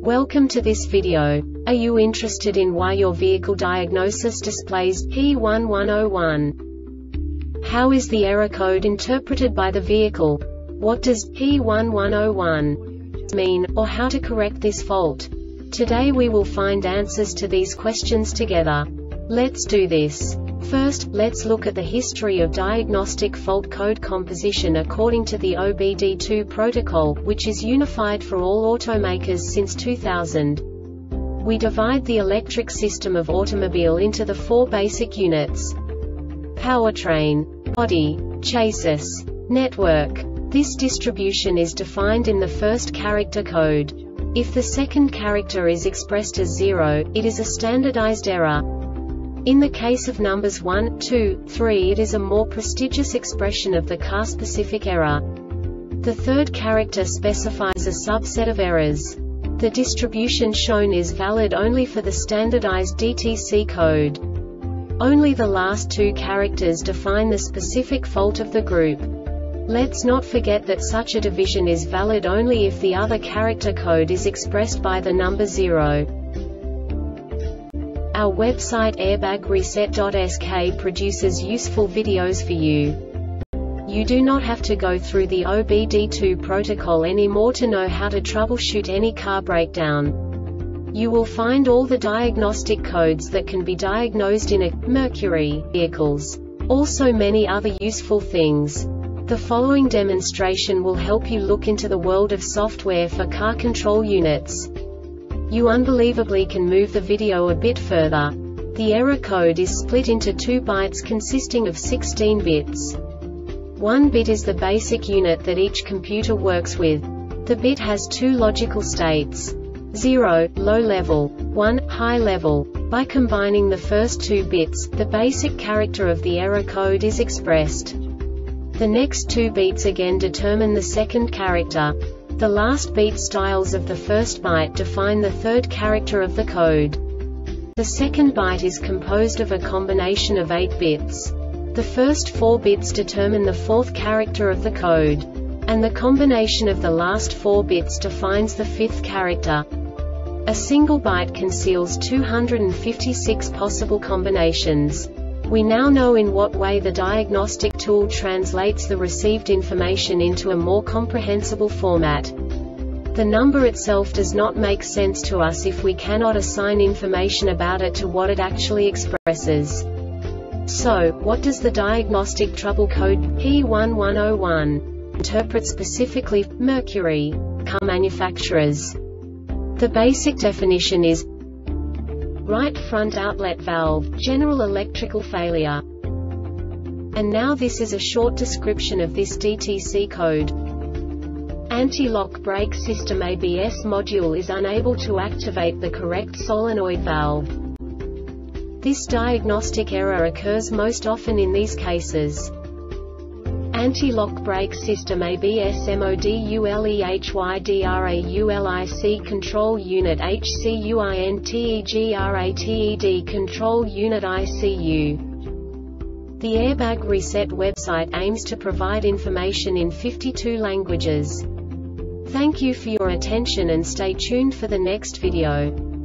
Welcome to this video. Are you interested in why your vehicle diagnosis displays P1101? How is the error code interpreted by the vehicle? What does P1101 mean, or how to correct this fault? Today we will find answers to these questions together. Let's do this. First, let's look at the history of diagnostic fault code composition according to the OBD2 protocol, which is unified for all automakers since 2000. We divide the electric system of automobile into the four basic units: powertrain, body, chassis, network. This distribution is defined in the first character code. If the second character is expressed as 0, it is a standardized error. In the case of numbers 1, 2, 3, it is a more prestigious expression of the car-specific error. The third character specifies a subset of errors. The distribution shown is valid only for the standardized DTC code. Only the last two characters define the specific fault of the group. Let's not forget that such a division is valid only if the other character code is expressed by the number 0. Our website airbagreset.sk produces useful videos for you. You do not have to go through the OBD2 protocol anymore to know how to troubleshoot any car breakdown. You will find all the diagnostic codes that can be diagnosed in a Mercury vehicles. Also many other useful things. The following demonstration will help you look into the world of software for car control units. You unbelievably can move the video a bit further. The error code is split into 2 bytes consisting of 16 bits. 1 bit is the basic unit that each computer works with. The bit has 2 logical states: 0, low level, 1, high level. By combining the first 2 bits, the basic character of the error code is expressed. The next 2 beats again determine the second character. The last beat styles of the first byte define the third character of the code. The second byte is composed of a combination of 8 bits. The first 4 bits determine the fourth character of the code. And the combination of the last 4 bits defines the fifth character. A single byte conceals 256 possible combinations. We now know in what way the diagnostic tool translates the received information into a more comprehensible format. The number itself does not make sense to us if we cannot assign information about it to what it actually expresses. So, what does the diagnostic trouble code P1101 interpret specifically for Mercury car manufacturers? The basic definition is right front outlet valve, general electrical failure. And now this is a short description of this DTC code. Anti-lock brake system ABS module is unable to activate the correct solenoid valve. This diagnostic error occurs most often in these cases: anti-lock brake system ABS MODULEHYDRAULIC control unit HCUINTEGRATED control unit ICU. The Airbag Reset website aims to provide information in 52 languages. Thank you for your attention and stay tuned for the next video.